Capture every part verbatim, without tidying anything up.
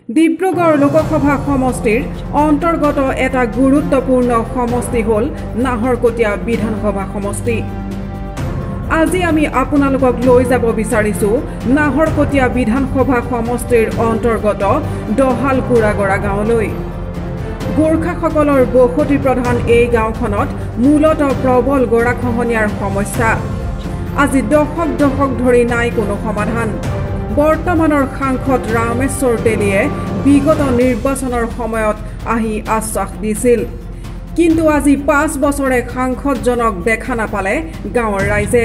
ডিব্ৰুগড় লোকসভা সমষ্টিৰ অন্তৰ্গত এটা গুৰুত্বপূৰ্ণ সমষ্টি হ'ল নাহৰকটীয়া বিধানসভা সমষ্টি। আজি আমি আপোনালোকক লৈ যাব বিচাৰিছো নাহৰকটীয়া বিধানসভা সমষ্টিৰ অন্তৰ্গত দহাল কুৰাগৰা গাঁৱলৈ। গোৰ্খাসকলৰ বসতি প্ৰধান এই গাঁওখনত মূলতঃ প্ৰবল গৰাখহনীয়াৰ সমস্যা। আজি দশক দশক ধৰি নাই কোনো সমাধান। বৰ্তমানৰ সাংসদ ৰামেশ্বৰ তেলীয়ে বিগত নিৰ্বাচনৰ সময়ত আহি আশ্বাস দিছিল, কিন্তু আজি পাঁচ বছৰে সাংসদজনক দেখা নাপালে গাঁৱৰ ৰাইজে।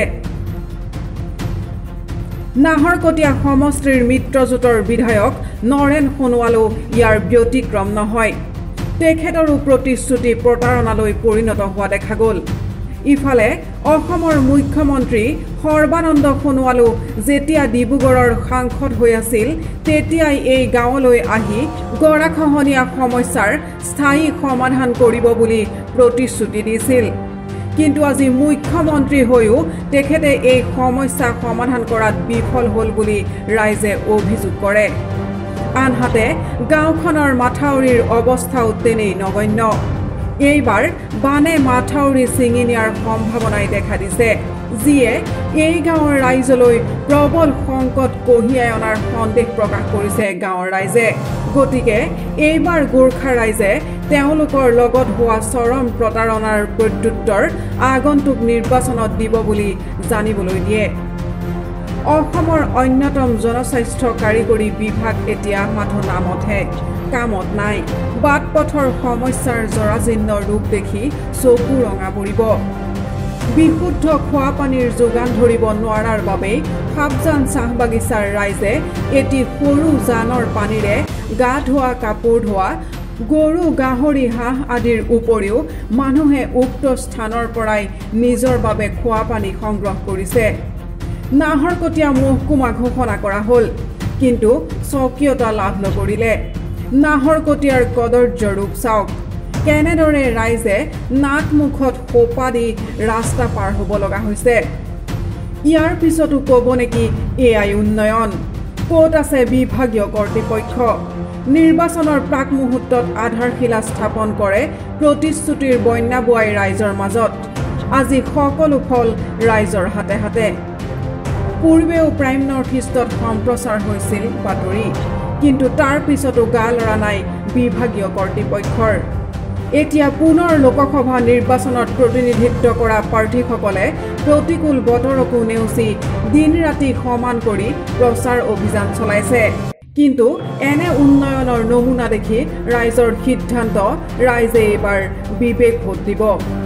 নাহৰকটীয়া সমষ্টিৰ মিত্ৰজোঁটৰ বিধায়ক নৰেন সোণোৱালো ইয়াৰ ব্যতিক্ৰম নহয়। তেখেতৰো প্ৰতিশ্ৰুতি প্ৰতাৰণালৈ পৰিণত হোৱা দেখা গ'ল। ইফালে অসমৰ মুখ্যমন্ত্ৰী সৰ্বানন্দ সোণোৱালো যেতিয়া ডিব্ৰুগড়ৰ সাংসদ হৈ আছিল তেতিয়াই এই গাঁৱলৈ আহি গৰাখহনীয়া সমস্যাৰ স্থায়ী সমাধান কৰিব বুলি প্ৰতিশ্ৰুতি দিছিল, কিন্তু আজি মুখ্যমন্ত্ৰী হৈও তেখেতে এই সমস্যা সমাধান কৰাত বিফল হ'ল বুলি ৰাইজে অভিযোগ কৰে। আনহাতে গাঁওখনৰ মাথাউৰিৰ অৱস্থাও তেনেই নগণ্য। এইবাৰ বানে মাথাউৰি ছিঙি নিয়াৰ সম্ভাৱনাই দেখা দিছে, যিয়ে এই গাঁৱৰ ৰাইজলৈ প্ৰবল সংকট কঢ়িয়াই অনাৰ সন্দেহ প্ৰকাশ কৰিছে গাঁৱৰ ৰাইজে। গতিকে এইবাৰ গোৰ্খা ৰাইজে তেওঁলোকৰ লগত হোৱা চৰম প্ৰতাৰণাৰ প্ৰত্যুত্তৰ আগন্তুক নিৰ্বাচনত দিব বুলি জানিবলৈ দিয়ে। অসমৰ অন্যতম জনস্বাস্থ্য কাৰিকৰী বিভাগ এতিয়া মাথো নামতহে, কামত নাই। বাট পথৰ সমস্যাৰ জৰাজীৰ্ণ ৰূপ দেখি চকু ৰঙা পৰিব। বিশুদ্ধ খোৱা পানীৰ যোগান ধৰিব নোৱাৰাৰ বাবে সাবজান চাহ বাগিচাৰ ৰাইজে এটি সৰু জানৰ পানীৰে গা ধোৱা, কাপোৰ ধোৱা, গৰু, গাহৰি, হাঁহ আদিৰ উপৰিও মানুহে উক্ত স্থানৰ পৰাই নিজৰ বাবে খোৱা পানী সংগ্ৰহ কৰিছে। নাহৰকটীয়া মহকুমা ঘোষণা কৰা হ'ল, কিন্তু স্বকীয়তা লাভ নকৰিলে। নাহৰকটীয়াৰ কদৰ্য ৰূপ চাওক, কেনেদৰে ৰাইজে নাক মুখত সোপা দি ৰাস্তা পাৰ হ'ব লগা হৈছে। ইয়াৰ পিছতো ক'ব নেকি এয়াই উন্নয়ন? ক'ত আছে বিভাগীয় কৰ্তৃপক্ষ? নিৰ্বাচনৰ প্ৰাক মুহূৰ্তত আধাৰশিলা স্থাপন কৰে প্ৰতিশ্ৰুতিৰ বন্যা বোৱাই ৰাইজৰ মাজত। আজি সকলো ফল ৰাইজৰ হাতে হাতে। পূৰ্বেও প্ৰাইম নৰ্থ ইষ্টত সম্প্ৰচাৰ হৈছিল বাতৰি, কিন্তু তাৰ পিছতো গা লৰা নাই বিভাগীয় কৰ্তৃপক্ষৰ। এতিয়া পুনৰ লোকসভা নিৰ্বাচনত প্ৰতিনিধিত্ব কৰা প্ৰাৰ্থীসকলে প্ৰতিকূল বতৰকো নেওচি দিন ৰাতি সমান কৰি প্ৰচাৰ অভিযান চলাইছে, কিন্তু এনে উন্নয়নৰ নমুনা দেখি ৰাইজৰ সিদ্ধান্ত ৰাইজে এইবাৰ বিবেক ভোট দিব।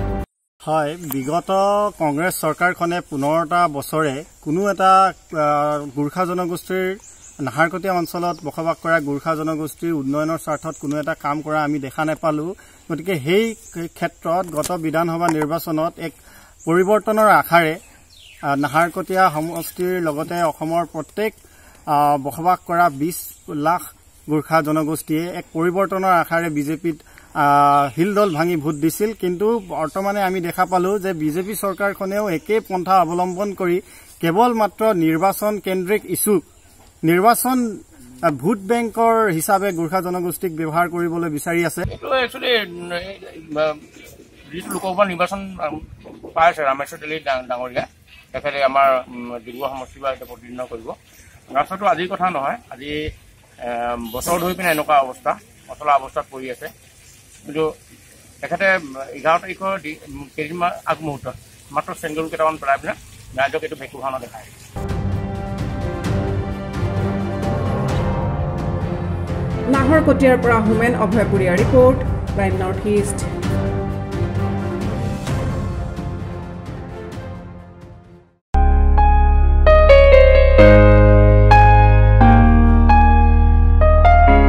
হয়, বিগত কংগ্ৰেছ চৰকাৰখনে পোন্ধৰটা বছৰে কোনো এটা গোৰ্খা জনগোষ্ঠীৰ নাহৰকটীয়া অঞ্চলত বসবাস কৰা গোৰ্খা জনগোষ্ঠীৰ উন্নয়নৰ স্বাৰ্থত কোনো এটা কাম কৰা আমি দেখা নাপালোঁ। গতিকে সেই ক্ষেত্ৰত গত বিধানসভা নিৰ্বাচনত এক পৰিৱৰ্তনৰ আশাৰে নাহৰকটীয়া সমষ্টিৰ লগতে অসমৰ প্ৰত্যেক বসবাস কৰা বিশ লাখ গোৰ্খা জনগোষ্ঠীয়ে এক পৰিৱৰ্তনৰ আশাৰে বিজেপিত হিলদল ভাঙি ভোট দিছিল, কিন্তু বৰ্তমানে আমি দেখা পালোঁ যে বিজেপি চৰকাৰখনেও একেই পন্থা অৱলম্বন কৰি কেৱল মাত্ৰ নিৰ্বাচন কেন্দ্ৰিক ইছ্যু, নিৰ্বাচন ভোট বেংকৰ হিচাপে গোৰ্খা জনগোষ্ঠীক ব্যৱহাৰ কৰিবলৈ বিচাৰি আছে। এইটো একচুৱেলি যিটো লোকসভা নিৰ্বাচন পাই আছে ৰামেশ্বৰ তেলী ডাঙৰীয়া, তেখেতে আমাৰ ডিব্ৰুগড় সমষ্টিৰ পৰা এতিয়া প্ৰতিনিধিত্ব কৰিব। ৰাস্তাটো আজিৰ কথা নহয়, আজি বছৰ ধৰি পিনে এনেকুৱা অৱস্থা অচলা অৱস্থাত পৰি আছে, কিন্তু তেখেতে এঘাৰ তাৰিখৰ কেইদিনমান আগমুহূৰ্তত মাত্ৰ চেংগল কেইটামান পেলাই পিনে ৰাইজক এইটো ভেকু ভাওনা দেখায়। নাহৰকটীয়াৰ পৰা Homen Abhaypuria report, Prime North east.